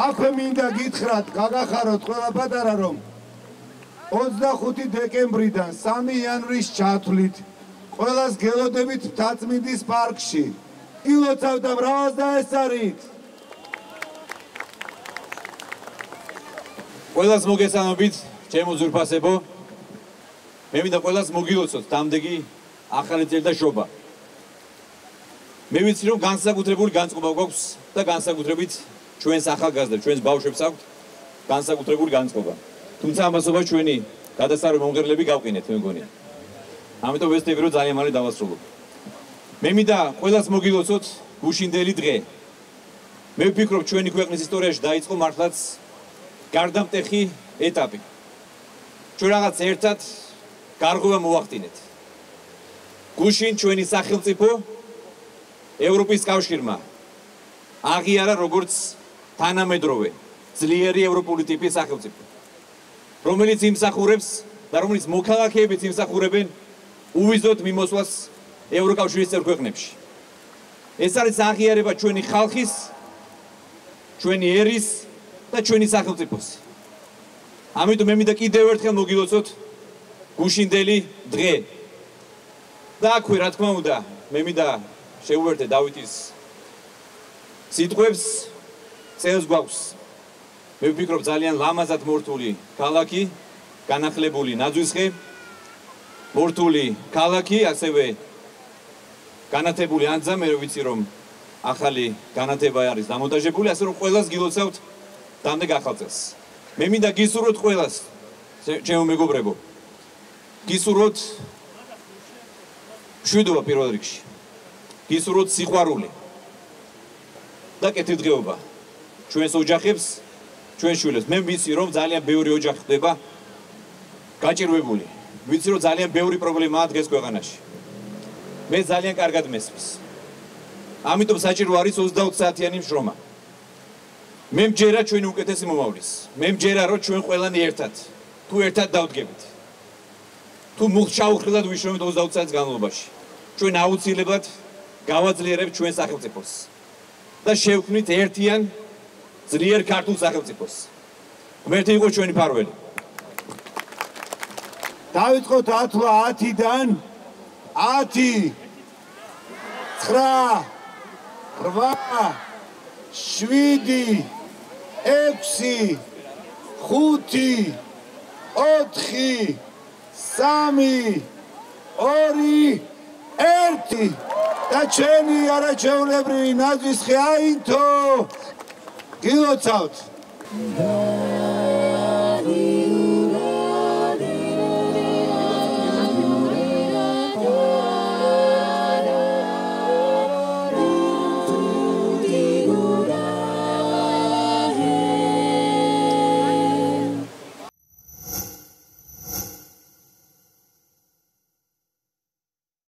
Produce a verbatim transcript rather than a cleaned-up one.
აქვე მინდა გითხრათ, გაგახაროთ ყველა პატარა რომ ოცდახუთი დეკემბრიდან სამი იანვრის ჩათვლით ყველას გელოდებით მთაწმინდის პარკში. ილოცავთ და მრავალს დაესწარით. ყველას მოგესალმებით, ჩემო ძვირფასებო. მე მინდა ყველას მოგილოცოთ დამდეგი ახალი წელი და შობა. მე ვიცი რომ განსაკუთრებული განწყობა გვაქვს და განსაკუთრებით ჩვენს ახალგაზრდებს, ჩვენს ბავშვებს აქვთ განსაკუთრებული განწყობა. თუმცა ამასობა ჩვენი გადასარევი მომღერლები გავყინეთ, მე მგონია. ამიტომ ვესწრები რომ ძალიან მალე დავასრულო. მე მინდა ყველას მოგილოცოთ გუშინდელი დღე. მე ვფიქრობ ჩვენი ქვეყნის ისტორიაში დაიწყო მართლაც გარდამტეხი ეტაპი. ჩვენ რაღაც ერთად გარღვევა მოვახდინეთ. გუშინ ჩვენი სახელმწიფო ევროპის კავშირმა აღიარა როგორც თანამედროვე ძლიერი ევროპული ტიპის სახელმწიფო, რომელიც იმსახურებს და რომელიც მოქალაქეებიც იმსახურებენ უვიზოთ მიმოსვლას ევროკავშირის წევრ ქვეყნებში. ეს არის აღიარება ჩვენი ხალხის, ჩვენი ერის და ჩვენი სახელმწიფოს. ამიტომ მე მინდა კიდევ ერთხელ მოგილოცოთ გუშინდელი დღე. და აქვე რა თქმა უნდა, მე მინდა შეუერთე დავითის სიტყვებს, წელს გვაქვს. მე ვფიქრობ ძალიან ლამაზად მორთული ქალაქი, განახლებული ნაძვისხე, მორთული ქალაქი, ასევე განათებული ანძა, მე ვიცი რომ ახალი განათება არის დამონტაჟებული, ასე რომ ყველას გილოცავთ დამდეგ ახალ წელს. მე მინდა გისურვოთ ყველას, ჩემო მეგობრებო, გისურვოთ მშვიდობა პირველ რიგში, გისურვოთ სიყვარული და კეთილდღეობა ჩვენს ოჯახებს, ჩვენ შვილებს. მე ვიცი რომ ძალიან ბევრი ოჯახი ხდება გაჭირვებული. ვიცი რომ ძალიან ბევრი პრობლემაა დღეს ქვეყანაში. მე ძალიან კარგად მესმის. ამიტომ საჭირო არის ოცდაოთხ საათიანი მშრომა. მე მჯერა ჩვენი უკეთესი მომავლის. მე მჯერა რომ ჩვენ ყველანი ერთად, თუ ერთად დავდგებით. თუ მუხჩაუხრილად ვიშრომით ოცდაოთხ საათის განმავლობაში. ჩვენ აუცილებლად გავაძლიერებთ ჩვენ სახელმწიფოს და შევქმნით ერთიან ძლიერ ქართულ სახელმწიფოს. ღმერთი იყოს ჩვენი მფარველი. დავიწყოთ ათლა ათიდან ათი, ცხრა, რვა, შვიდი, ექვსი, ხუთი, ოთხი, სამი, ორი, ერთი და ჩვენი არაჩვეულებრივი ნაძვისხე აინთო. გილოცავთ.